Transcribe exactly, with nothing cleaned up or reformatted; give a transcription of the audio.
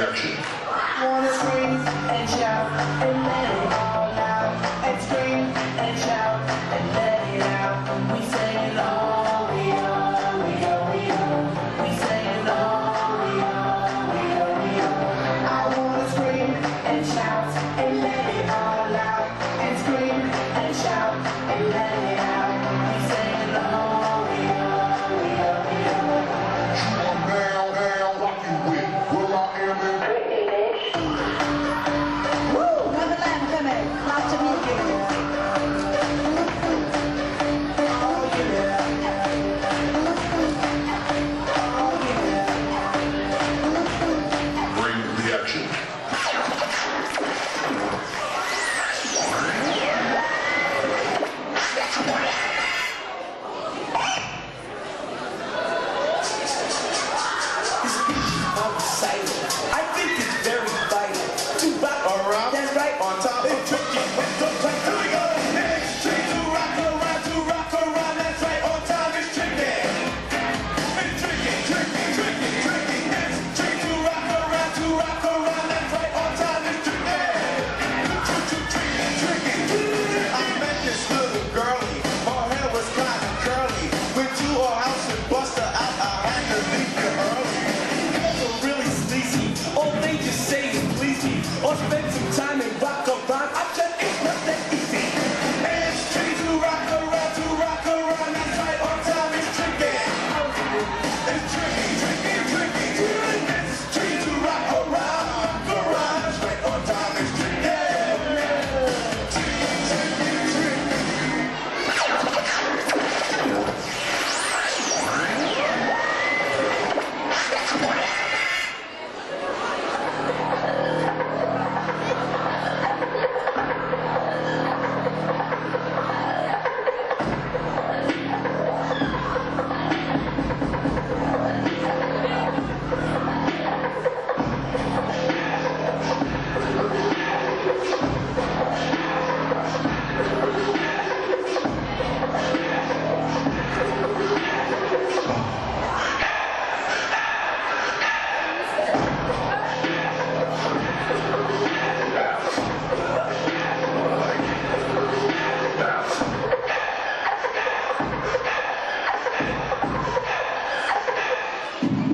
reaction. Wanna scream and shout and let it all out. And scream and shout and let it out. We say it all, we are, we are, we are. We say it all, we are, we are, we are. I wanna scream and shout and let it all out. And scream and shout and let it out. We say it all, we are, we are, we are. I'm down, down, rocking with Will I Am in Woo! Wonderland coming. Lots of music. Oh yeah. Oh yeah. Bring reaction. I think it's very vital to rock around. That's right. On top of tricky. Here we go. It's tricky to rock around, to rock around. That's right. On time is tricky. It's tricky, tricky, tricky, tricky. It's tricky to rock around, to rock around. That's right. On time is tricky. Tricky, tricky, tricky. I met this little girlie. Her hair was kind of curly. Went to her house and bust her out. I had to leave her early. Really sleazy. All they just say is please me, or spend some time and rock around. I said it's not that easy. And it's tricky to rock around, to rock around. That's right, on time is tricky. It's tricky, tricky, tricky. It's tricky to rock around, rock around. That's right, on time is tricky. Tricky, tricky, tricky. Now.